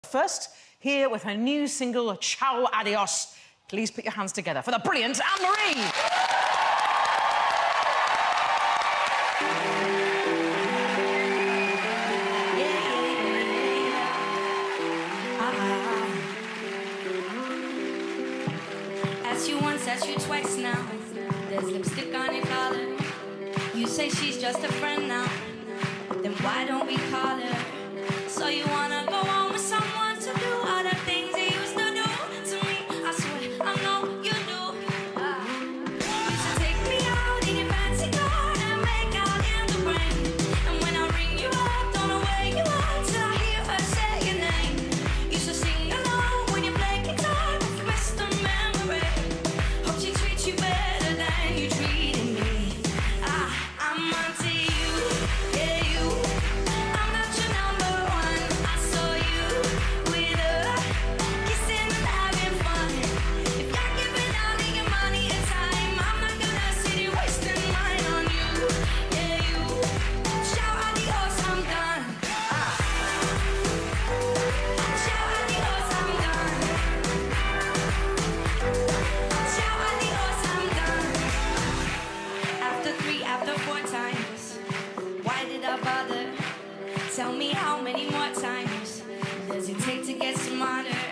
first, here with her new single, Ciao Adios. Please put your hands together for the brilliant Anne-Marie. Asked you once, asked you twice now. There's lipstick on your collar. You say she's just a friend now. Then why don't we call her? So you wanna go on with someone to do all the things you used to do to me? I swear I know you do. You used to take me out in your fancy car and make out in the rain. And when I ring you up, don't know where you are till I hear her say your name. Used to sing along when you play guitar with the best of memory. Hope she treats you better than you treated me. I'm onto you, yeah you. I'm not your number one. I saw you with her, kissing and having fun. If you're giving out your money and time, I'm not gonna sit here wasting mine on you, yeah you. Ciao adios, I'm done. Ciao adios, I'm done. Ciao adios, I'm done. After 3, after 4 times, why did I bother? Tell me how many more times does it take to get smarter?